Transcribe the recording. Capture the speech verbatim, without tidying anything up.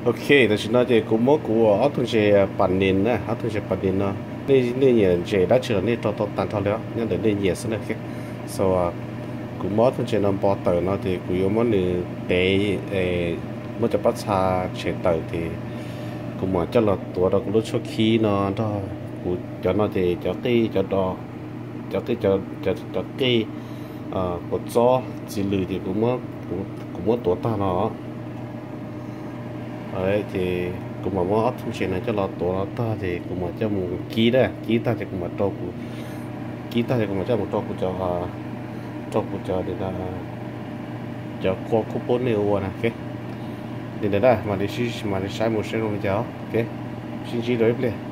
ok thì chúng nó thì cũng mỗi của ở thùng xe bản nền nè ở thùng xe bản nền nó nên nên nhiều chế đã chưa nên cho tôi tàn thao nữa nhưng để nên nhiều sẽ được cái so cũng mỗi thùng xe nó bỏ tờ nó thì cũng có mỗi người để mỗi cho bắt xa chế tờ thì cũng mà cho là tuổi đó cũng lúc trước khi nó đó cũng cho nó thì cho cái cho đó cho cái cho cho cho cái ờ của gió chỉ lười thì cũng mất cũng cũng mất tuổi ta nó đấy thì cũng mà mất thu tiền này cho nó tuổi nó ta thì cũng mà cho một ký đấy ký ta thì cũng mà cho cũng ký ta thì cũng mà cho một cho cũng cho cho cũng cho để là cho có có bốn nêu nè cái để đấy mà để xí mà để sai một xe rồi cho ok xin chỉ đối với